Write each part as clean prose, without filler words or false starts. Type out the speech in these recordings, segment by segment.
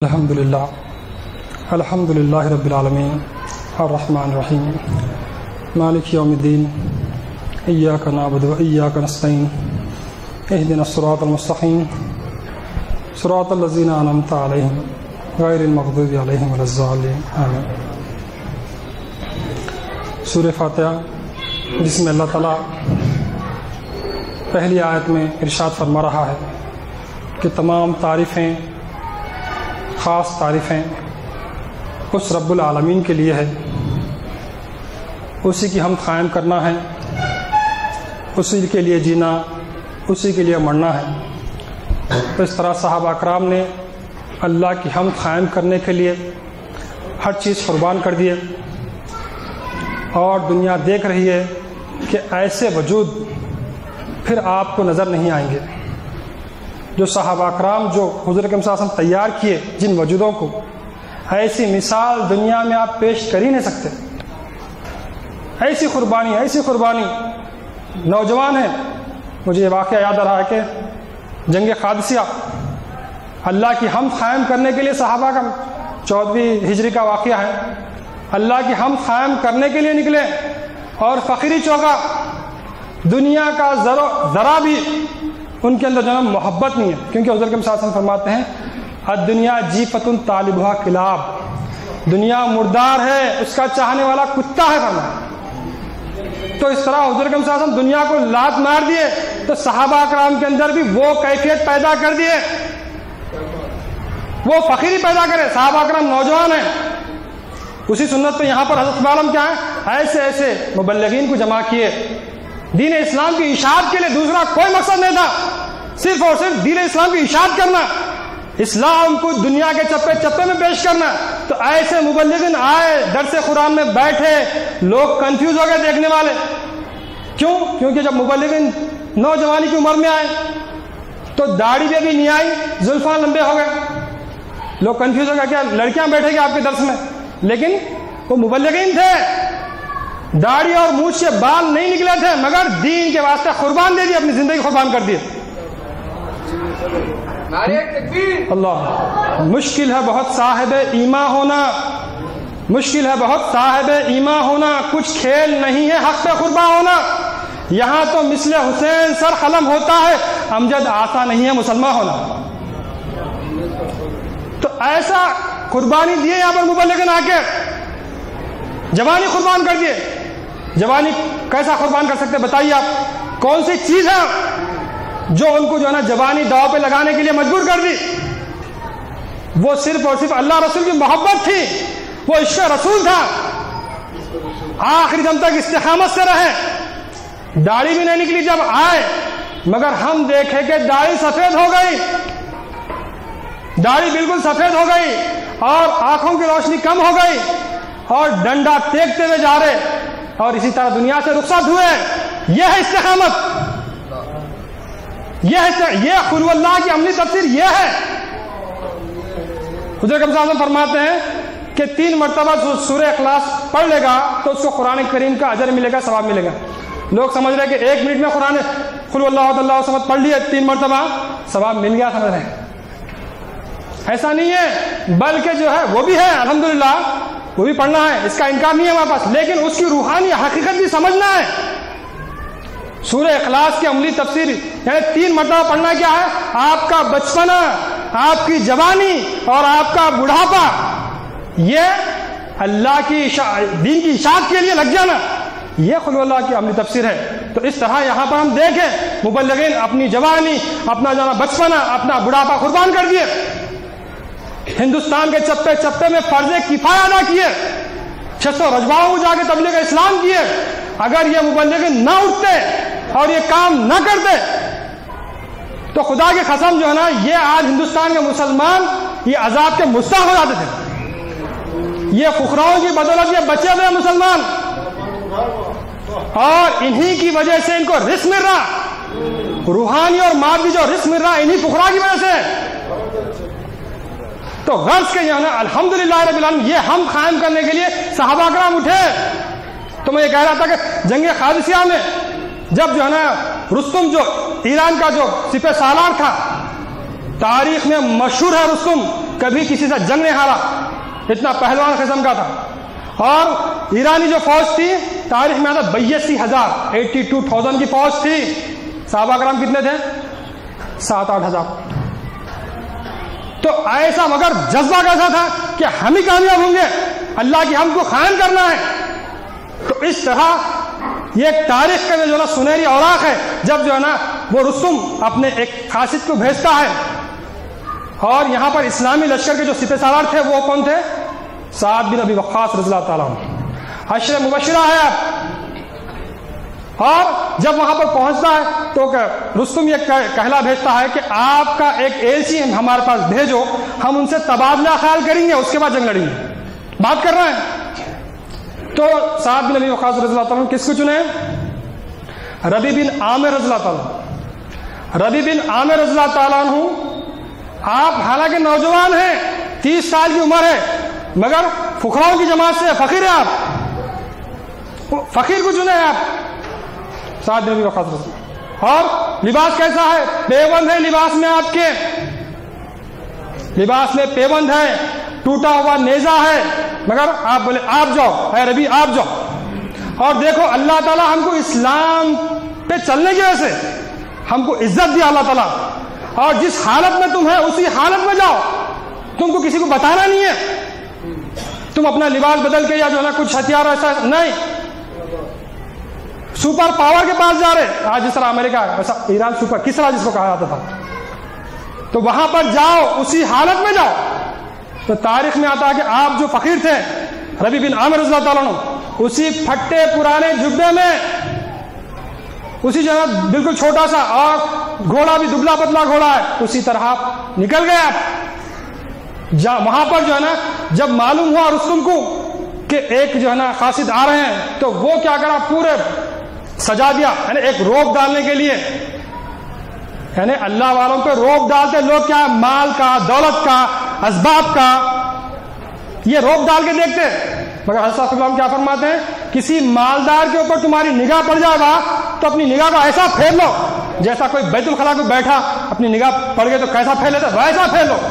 الحمدللہ رب العالمین الرحمن الرحیم مالک یوم الدین ایاک نعبد و ایاک نستعین اہدنا الصراط المستقیم صراط الذین انعمت علیہم غیر المغضوب علیہم ولا الضالین آمین۔ سورہ فاتحہ جس میں اللہ تعالیٰ پہلی آیت میں ارشاد فرما رہا ہے کہ تمام تعریفیں، خاص تعریفیں اس رب العالمین کے لیے ہے، اسی کی ہم قائم کرنا ہے، اسی کے لیے جینا، اسی کے لیے مرنا ہے۔ تو اس طرح صحابہ اکرام نے اللہ کی ہم قائم کرنے کے لیے ہر چیز قربان کر دیے، اور دنیا دیکھ رہی ہے کہ ایسے وجود پھر آپ کو نظر نہیں آئیں گے۔ جو صحابہ اکرام جو حضور اکرم صلی اللہ علیہ وسلم تیار کیے، جن وجودوں کو، ایسی مثال دنیا میں آپ پیش کر ہی نہیں سکتے۔ ایسی قربانی نوجوان ہیں، مجھے یہ واقعہ یاد آ رہا ہے کہ جنگ قادسیہ اللہ کی ہم قائم کرنے کے لیے صحابہ کا 14ویں ہجری کا واقعہ ہے۔ اللہ کی ہم قائم کرنے کے لیے نکلے اور فقیری چوکا، دنیا کا ذرا بھی ان کے اندر جو ہے محبت نہیں ہے، کیونکہ حضور صلی اللہ علیہ وسلم فرماتے ہیں الدنیا جیفۃ طالبھا کلاب، دنیا مردار ہے، اس کا چاہنے والا کتا ہے فرمایا۔ تو اس طرح حضور صلی اللہ علیہ وسلم دنیا کو لات مار دیے، تو صحابہ اکرام کے اندر بھی وہ کیفیت پیدا کر دیے، وہ فقیری پیدا کرے۔ صحابہ اکرام نوجوان ہیں، اسی سنت پہ یہاں پر حضرت عالم کیا ہے، ایسے مبلغین کو جمع کیے، دین اسلام کی اشاعت کے لیے، دوسرا کوئی مقصد نہیں تھا، صرف اور صرف دین اسلام کی اشاعت کرنا، اسلام کو دنیا کے چپے چپے میں پیش کرنا۔ تو ایسے مبلغین آئے، درس قرآن میں بیٹھے، لوگ کنفیوز ہو گئے دیکھنے والے۔ کیونکہ جب مبلغین نوجوانی کی عمر میں آئے تو داڑھی بھی ابھی نہیں آئی، زلفاں لمبے ہو گئے، لوگ کنفیوز ہو گئے، کیا لڑکیاں بیٹھے گی آپ کے درس میں؟ لیکن وہ مبلغین تھے، داڑھی اور مونچھ سے بال نہیں نکلے تھے، مگر دین کے واسطے قربان دے دی، اپنی زندگی قربان کر دی۔ اللہ، مشکل ہے بہت صاحب ایمان ہونا، مشکل ہے بہت صاحب ایمان ہونا، کچھ کھیل نہیں ہے حق پہ قربان ہونا۔ یہاں تو مثل حسین سر قلم ہوتا ہے، امجد آسا نہیں ہے مسلمان ہونا۔ تو ایسا قربانی دیے یہاں پر مبلغین آ کے، جوانی قربان کر دیے۔ جوانی کیسا قربان کر سکتے بتائیے آپ؟ کون سی چیز ہے جو ان کو جو ہے نا جوانی داؤ پہ لگانے کے لیے مجبور کر دی؟ وہ صرف اور صرف اللہ رسول کی محبت تھی، وہ عشق رسول تھا، آخری دم تک استقامت سے رہے، داڑھی بھی نہیں نکلی جب آئے، مگر ہم دیکھے کہ داڑھی سفید ہو گئی، داڑھی بالکل سفید ہو گئی، اور آنکھوں کی روشنی کم ہو گئی، اور ڈنڈا ٹیکتے ہوئے جا رہے، اور اسی طرح دنیا سے رخصت ہوئے۔ یہ ہے استقامت، یہ خلو اللہ کی عملی تفسیر یہ ہے۔ حضور صلی اللہ علیہ وسلم فرماتے ہیں کہ 3 مرتبہ سورہ اخلاص پڑھ لے گا تو اس کو قرآن کریم کا اجر ملے گا، ثواب ملے گا۔ لوگ سمجھ رہے کہ 1 منٹ میں قرآن قل اللہ احد اللہ الصمد پڑھ لیے 3 مرتبہ، ثواب مل گیا، سمجھ رہے ہیں؟ ایسا نہیں ہے، بلکہ جو ہے وہ بھی ہے، الحمدللہ وہ بھی پڑھنا ہے، اس کا انکار نہیں ہے ہمارے پاس، لیکن اس کی روحانی حقیقت بھی سمجھنا ہے۔ سورہ اخلاص کی عملی تفسیر یعنی 3 مرتبہ پڑھنا کیا ہے؟ آپ کا بچپنا، آپ کی جوانی اور آپ کا بڑھاپا، یہ اللہ کی دین کی اشاعت کے لیے لگ جانا، یہ خلو اللہ کی عملی تفسیر ہے۔ تو اس طرح یہاں پر ہم دیکھیں مبلغین اپنی جوانی، اپنا جانا بچپنا، اپنا بڑھاپا قربان کر دیے، ہندوستان کے چپے چپے میں فرض کفایہ ادا کیے، 600 رجواؤں جا کے تبلیغ اسلام کیے۔ اگر یہ مبلغین نہ اٹھتے اور یہ کام نہ کرتے تو خدا کی قسم جو ہے نا، یہ آج ہندوستان کے مسلمان یہ عذاب کے مستحق ہو جاتے تھے۔ یہ فقراؤں کی بدولت یہ بچے ہوئے مسلمان، اور انہی کی وجہ سے ان کو رزق مل رہا، روحانی اور مادی جو رزق مل رہا انہی فقراء کی وجہ سے۔ تو غرض کے یہاں الحمدللہ رب العالمین یہ ہم قائم کرنے کے لیے صحابہ کرام اٹھے۔ تو میں یہ کہہ رہا تھا کہ جنگ قادسیہ میں جب جو ہے نا رستم جو ایران کا جو سپہ سالار تھا، تاریخ میں مشہور ہے رستم، کبھی کسی سے جنگ نہیں ہارا، اتنا پہلوان قسم کا تھا. اور ایرانی جو فوج تھی تاریخ میں آتا 82,000 82,000 کی فوج تھی. صحابہ کرام کتنے تھے؟ 7-8 ہزار. تو ایسا مگر جذبہ کیسا تھا کہ ہم ہی کامیاب ہوں گے، اللہ کی ہم کو قائم کرنا ہے. تو اس طرح یہ ایک تاریخ کا جو ہے نا سنہری اوراق ہے، جب جو ہے نا وہ رستم اپنے ایک قاصد کو بھیجتا ہے. اور یہاں پر اسلامی لشکر کے جو سپہ سالار تھے وہ کون تھے؟ سعد بن ابی وقاص رضی اللہ تعالیٰ عنہ، عشر مبشرہ ہے. اور جب وہاں پر پہنچتا ہے تو رستم یہ کہلا بھیجتا ہے کہ آپ کا ایک ایلچی ہمارے پاس بھیجو، ہم ان سے تبادلہ خیال کریں گے، اس کے بعد جنگ لڑیں گے. بات کر رہے ہیں. تو سعد بن ابی وقاص رضی اللہ تعالیٰ عنہ کس کو چنے؟ ربی بن عامر رضی اللہ تعالیٰ. ربی بن عامر رضی اللہ تعالیٰ عنہ، آپ حالانکہ نوجوان ہیں، 30 سال کی عمر ہے، مگر فقراؤں کی جماعت سے فقیر ہیں. آپ فقیر کو چنے ہیں آپ، سعد بن ابی وقاص رضی اللہ. اور لباس کیسا ہے؟ پیبند ہے لباس میں، آپ کے لباس میں پیبند ہے، ٹوٹا ہوا نیزہ ہے، مگر آپ بولے آپ جاؤ اے ربی آپ جاؤ. اور دیکھو اللہ تعالیٰ ہم کو اسلام پہ چلنے کی وجہ سے ہم کو عزت دیا اللہ تعالیٰ. اور جس حالت میں تم ہے اسی حالت میں جاؤ، تم کو کسی کو بتانا نہیں ہے. تم اپنا لباس بدل کے یا جو ہے نا کچھ ہتھیار ایسا نہیں، سپر پاور کے پاس جا رہے. آج جس طرح امریکہ ایسا ایران سپر کس طرح جس کو کہا جاتا تھا، تو وہاں پر جاؤ اسی حالت میں جاؤ. تو تاریخ میں آتا ہے کہ آپ جو فقیر تھے ربی بن عامر رضی اللہ تعالیٰ عنہ، اسی پھٹے پرانے جبے میں، اسی جگہ بالکل چھوٹا سا، اور گھوڑا بھی دبلا پتلا گھوڑا ہے، اسی طرح آپ نکل گئے. آپ وہاں پر جو ہے نا جب معلوم ہوا رستم کو کہ ایک جو ہے نا قاصد آ رہے ہیں، تو وہ کیا کرا، پورے سجا دیا، یعنی ایک روک ڈالنے کے لیے. یعنی اللہ والوں پہ روک ڈالتے لوگ کیا، مال کا، دولت کا، اسباب کا، یہ روک ڈال کے دیکھتے. مگر حضرت اللہ کیا فرماتے ہیں، کسی مالدار کے اوپر تمہاری نگاہ پڑ جائے گا تو اپنی نگاہ کو ایسا پھیر لو، جیسا کوئی بیت الخلا کو بیٹھا اپنی نگاہ پڑ گئے تو کیسا پھیر لیتا ویسا پھیر لو.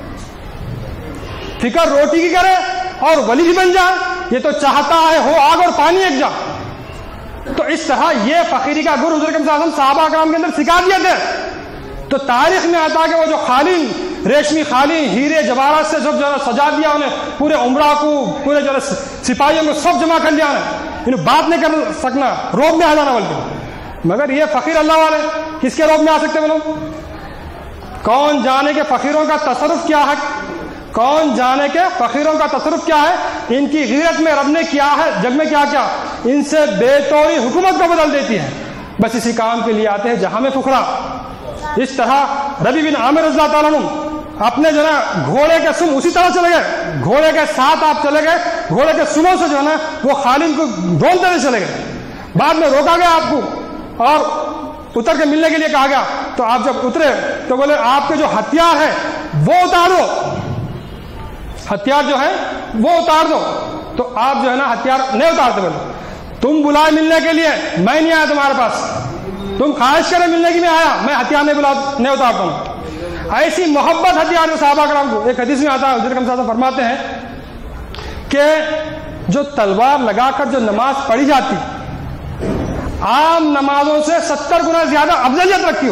فکر روٹی کی کرے اور ولی بھی بن جائے، یہ تو چاہتا ہے ہو آگ اور پانی ایک جا. تو اس طرح یہ فقیری کا گر حضور کے صحابہ کرام کے اندر سکھا دیے تھے. تو تاریخ میں آتا ہے کہ وہ جو قالین، ریشمی قالین، ہیرے جواہرات سے سب جو سجا دیا انہیں، پورے عمرہ کو، پورے جو سپاہیوں کو سب جمع کر لیا انہیں بات نہیں کر سکنا، روب میں آ جانا بلکہ. مگر یہ فقیر اللہ والے کس کے روب میں آ سکتے بولو؟ کون جانے کے فقیروں کا تصرف کیا ہے، کون جانے کے فقیروں کا تصرف کیا ہے. ان کی غیرت میں رب نے کیا ہے جگ میں کیا کیا، ان سے بے طوری حکومت کو بدل دیتی ہے. بس اسی کام کے لیے آتے ہیں جہاں میں فقرا. اس طرح ربی بن عامر رضی اللہ تعالیٰ عنہ اپنے جو ہے نا گھوڑے کے سم اسی طرح چلے گئے، گھوڑے کے ساتھ آپ چلے گئے، گھوڑے کے سموں سے جو ہے نا وہ قالین کو ڈھونڈتے ہوئے چلے گئے. بعد میں روکا گیا آپ کو اور اتر کے ملنے کے لیے کہا گیا. تو آپ جب اترے تو بولے آپ کے جو ہتھیار ہے وہ اتار دو، ہتھیار جو ہے وہ اتار دو. تو آپ جو ہے نا ہتھیار نہیں اتارتے، بولے تم بلائے ملنے کے لیے، میں نہیں آیا تمہارے پاس، تم خواہش کرے ملنے کی میں آیا، میں ہتھیار نہیں اتارتا ہوں. ایسی محبت ہتھیار صحابہ کرام کو. ایک حدیث میں آتا ہے حضرت صلی اللہ علیہ وسلم فرماتے ہیں کہ جو تلوار لگا کر جو نماز پڑھی جاتی عام نمازوں سے 70 گنا زیادہ افضلیت رکھتی ہو.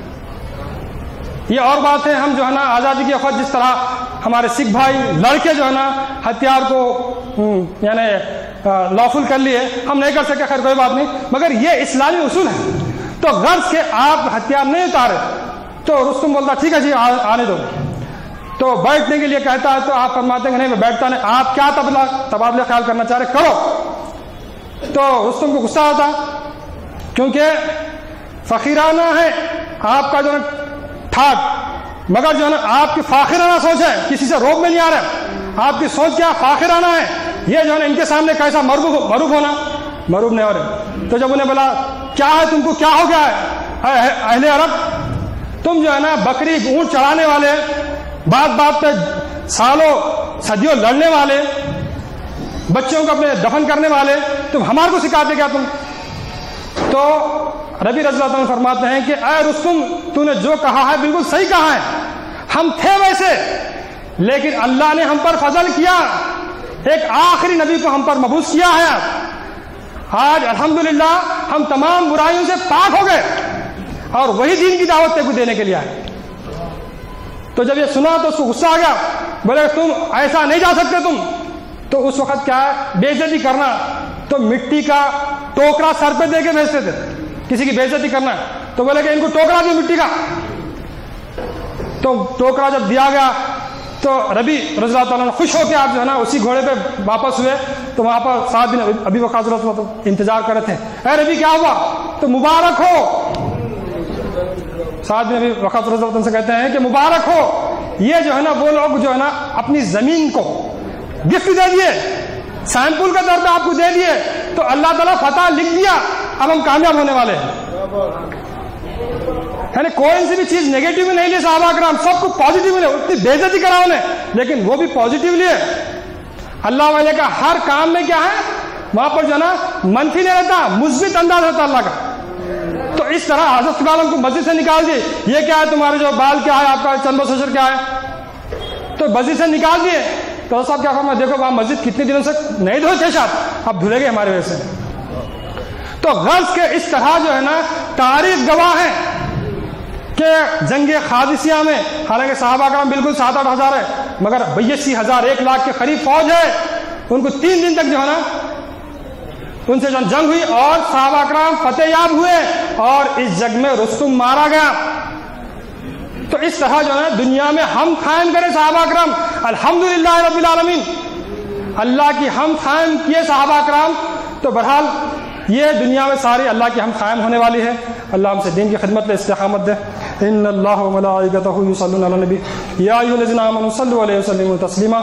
یہ اور بات ہے، ہم جو ہے نا آزادی کے وقت جس طرح ہمارے سکھ بھائی لڑکے جو ہے نا ہتھیار کو یعنی لافل کر لیے، ہم نہیں کر سکے، خیر کوئی بات نہیں، مگر یہ اسلامی اصول ہے. تو غرض کے آپ ہتھیار نہیں اتارے. تو رستم بولتا ٹھیک ہے جی آنے دو. تو بیٹھنے کے لیے کہتا ہے تو آپ فرماتے ہیں کہ نہیں میں بیٹھتا نہیں، آپ کیا تبادلہ خیال کرنا چاہ رہے کرو. تو رستم کو غصہ آتا کیونکہ فقیرانہ ہے آپ کا جو ہے ٹھاٹ، مگر جو ہے نا آپ کی فاخرانہ سوچ ہے، کسی سے روب میں نہیں آ رہا. آپ کی سوچ کیا فاخرانہ ہے، یہ جو ہے نا ان کے سامنے کیسا معروف ہونا، معروف نہیں ہو رہے. تو جب انہیں بولا کیا ہے تم کو، کیا ہو گیا ہے اہل عرب، تم جو ہے نا بکری اونٹ چڑھانے والے، بات بات پہ سالوں صدیوں لڑنے والے، بچوں کو اپنے دفن کرنے والے، تم ہمارے کو سکھاتے کیا تم. تو ربی رضی اللہ عنہ فرماتے ہیں کہ اے رستم تو نے جو کہا ہے بالکل صحیح کہا ہے، ہم تھے ویسے لیکن اللہ نے ہم پر فضل کیا، ایک آخری نبی کو ہم پر مبعوث کیا ہے۔ آج الحمدللہ ہم تمام برائیوں سے پاک ہو گئے اور وہی دین کی دعوت تیرے کو دینے کے لیے آئے۔ تو جب یہ سنا تو اس کو غصہ آ گیا، بولے تم ایسا نہیں جا سکتے تم۔ تو اس وقت کیا ہے، بے عزتی کرنا، تو مٹی کا ٹوکرا سر پہ دے کے بھیجتے تھے، کسی کی بے عزتی کرنا تو بولے کہ ان کو ٹوکرا دو مٹی کا۔ تو ٹوکرا جب دیا گیا تو ربی رضی اللہ تعالیٰ خوش ہو کے آپ جو ہے نا اسی گھوڑے پہ واپس ہوئے، تو وہاں پر 7 دن ابی وقاص رضی اللہ تعالیٰ انتظار کر رہے تھے، اے ربی کیا ہوا؟ تو مبارک ہو۔ 7 دن ابی وقاص رضی اللہ تعالیٰ سے کہتے ہیں کہ مبارک ہو، یہ جو ہے نا وہ لوگ جو ہے نا اپنی زمین کو گفٹ دے دیے، سیمپل کا طور پہ آپ کو دے دیے، تو اللہ تعالیٰ فتح لکھ دیا، اب ہم کامیاب ہونے والے ہیں۔ یعنی کوئی سی بھی چیز نیگیٹو میں نہیں لی صحابہ کرام، سب کو پازیٹیو میں لے، اتنی بے عزتی کرا انہیں لیکن وہ بھی پازیٹیو لیے۔ اللہ والے کا ہر کام میں کیا ہے، وہاں پر جو ہے نا منفی نہیں رہتا، مثبت انداز ہوتا اللہ کا۔ تو اس طرح حضرت عالم کو مسجد سے نکال دیے، یہ کیا ہے تمہارے جو بال کیا ہے، آپ کا چند سشر کیا ہے، تو مسجد سے نکال دیے۔ تو صاحب کیا فرمایا، دیکھو وہاں مسجد کتنے دنوں سے نہیں دھوئے تھے، شاید اب دھلے گئے ہمارے وجہ سے۔ تو غرض کے اس طرح جو ہے نا تاریخ گواہ ہے کہ جنگ قادسیہ میں حالانکہ صحابہ کرام بالکل 7-8 ہزار ہے، مگر 82,000 1 لاکھ کے قریب فوج ہے، ان کو 3 دن تک جو ہے نا ان سے جنگ ہوئی اور صحابہ کرام فتح یاب ہوئے اور اس جنگ میں رستم مارا گیا۔ تو اس طرح جو ہے دنیا میں ہم قائم کریں صحابہ کرام، الحمدللہ رب العالمین، اللہ کی ہم قائم کیے صحابہ کرام، تو بہرحال یہ دنیا میں ساری اللہ کی ہم قائم ہونے والی ہے۔ اللہ ہم سے دین کی خدمت میں استقامت دے۔ ان اللہ و ملائکتہ یصلون علی النبی یا ایھا الذین آمنوا صلوا علیہ وسلموا تسلیما۔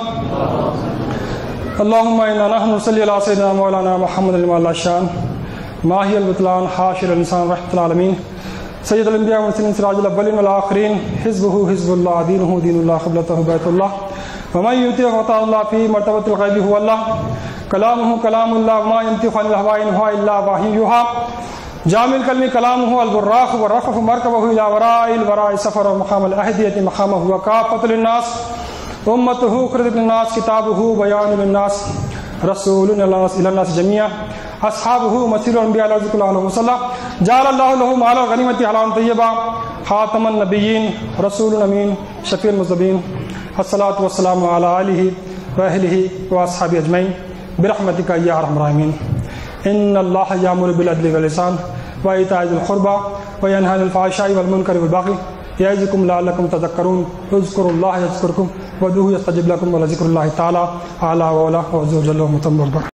اللهم انا نحن نصلي على سيدنا مولانا محمد المعلى الشان ماهي البطلان حاشر الانسان رحمة العالمين سید الانبیاء والمرسلین سراج الاولین والآخرین حزبہ حزب اللہ دینہ دین اللہ قبلتہ بیت اللہ ومن یطع وطاع اللہ فی مرتبۃ الغیب هو اللہ کلامہ کلام اللہ وما ينطق عن الهوى ان هو الا وحی یوحی جامع الکلم کلامہ البراق والرفق مرکبہ الی وراء الوراء سفر ومقام الاحدیۃ مقامہ وکافۃ للناس امتہ خرجت للناس کتابہ بیان للناس رسول الی الناس جميعا اصحابہ مسیر الانبیاء علیہ ذکر اللہ وسلم جعل اللہ له مال الغنیمۃ حلالا طیبا خاتم النبیین رسول امین شفیع المذنبین الصلاۃ والسلام علی آلہ واہلہ واصحابہ اجمعین برحمتک یا ارحم الراحمین۔ ان اللہ یامر بالعدل والاحسان وایتاء ذی القربى وینہی عن الفحشاء والمنکر والبغی یعظکم لعلکم تذکرون اذکروا اللہ یذکرکم وادعوہ یستجب لکم ولذکر اللہ تعالی اعلی و اعلی وعز وجل ومتم.